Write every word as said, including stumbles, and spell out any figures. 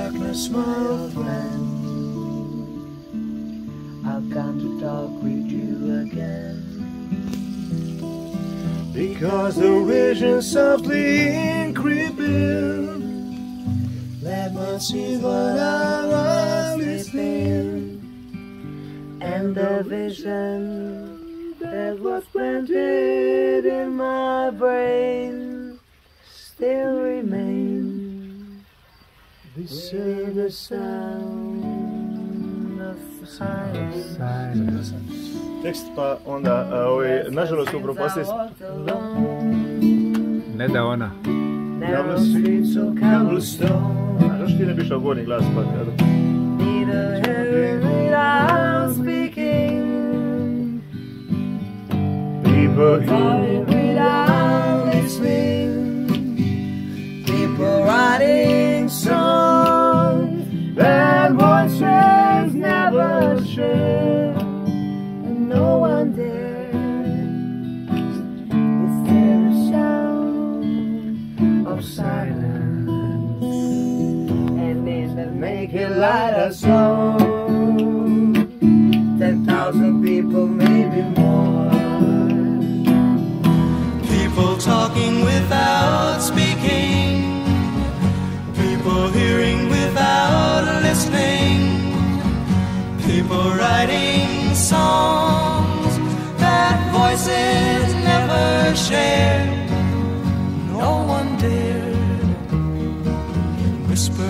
darkness, my old friend. I've come to talk with you again. Because the vision softly creeping, let me see what I was listening. And the vision that was planted in my brain still remains. This is the sound of silence. Tekst pa onda, ovaj, nažalost upropastili smo. Ne da ona. Narrow streets of cobblestone. A zašto ti ne bi išao gornji glas pa kada? Neither hearing without speaking. People hearing without listening. People writing songs that voices never share. And no one dare. Is there a sound of silence? And in the naked light I saw ten thousand people, maybe more. People talking without speaking. People hearing without listening. People writing songs that voices never shared. No one dared whisper